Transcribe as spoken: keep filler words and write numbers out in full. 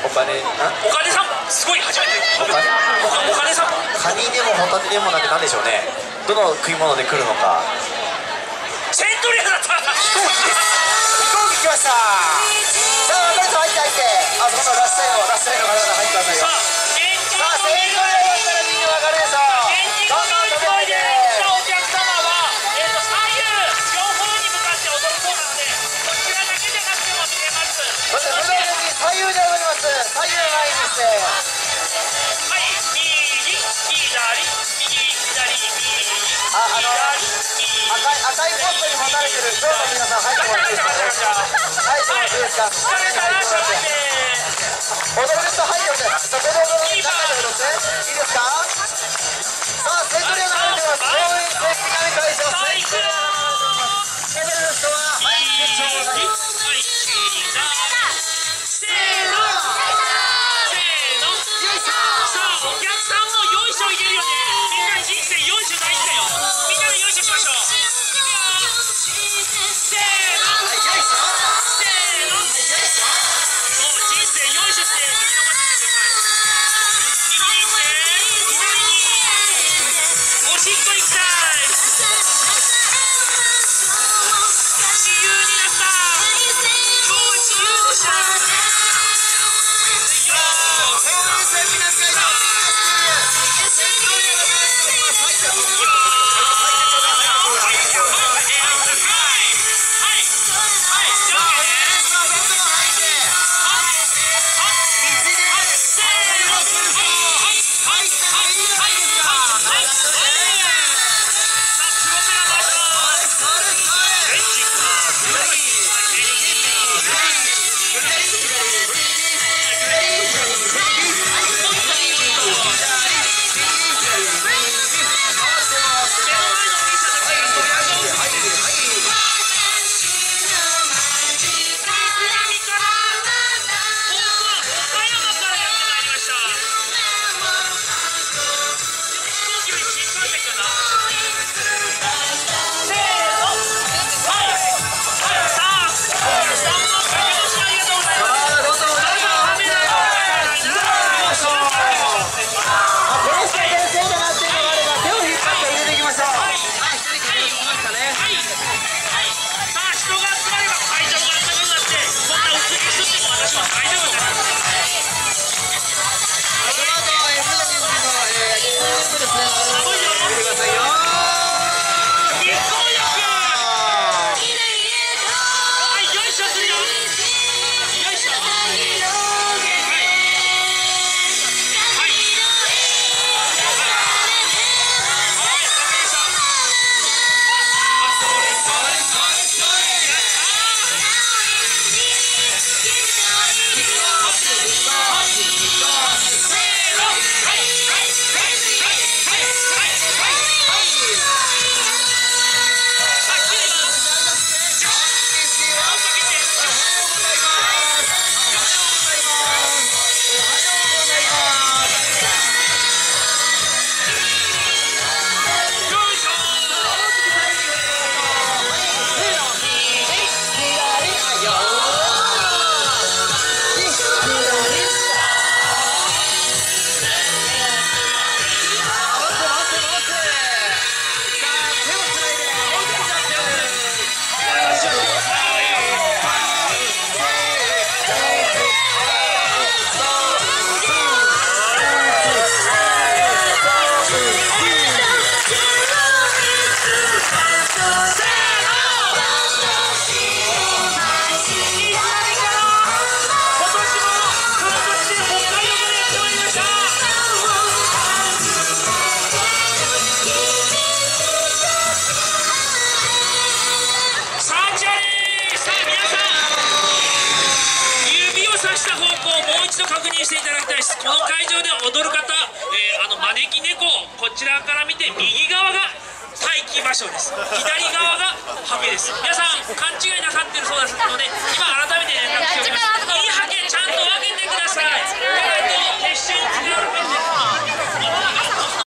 金、 お金さんすごい初めて。 お金、 お金さん。 カニでもホタテでもなんてなんでしょうね。どの食い物で来るのか。 セントリアだった。 飛行機来ました。さあ若い人入って入って。あ、そのラストライのラストライの方々入ってくださいよ。 さあ、エンジンさあセントリアだったらみんな分かるでしょう。 エンジンの勢いで来たお客様は、えーと左右両方に向かって踊るそうなので、こちらだけじゃなくても見れます。 そして無駄に左右で踊ります。左右がいいですね。 はい、右、左、右、左、右、 あ、あの左、 赤い赤いポストに持たれてる蝶の皆さん入ってもらっていいですかね。入ってもらっていいですか。中に入ってもらって。踊る人入ってください。そこで踊る中で踊っていいですか。さあセントリアが入ってます。応援正式に開始します。セントリア踊る人は入ってちょうだい。 せーの、せーの、よいしょ。さあお客さんもよいしょいけるよね。みんな人生よいしょ大事だよ。みんなでよいしょしましょう。せーの、 はい、よいしょ。 せーの、もう人生よいしょして右の方に行ってください。右に行って左におしっこ行きたい。自由になった。もう自由でした。していただきたいです。この会場で踊る方、えー、あの招き猫、こちらから見て右側が待機場所です。左側がハゲです。皆さん勘違いなさってるそうですので、今改めて連絡しておきます。いいハゲちゃんと分けてください。意外と決して使うわけです。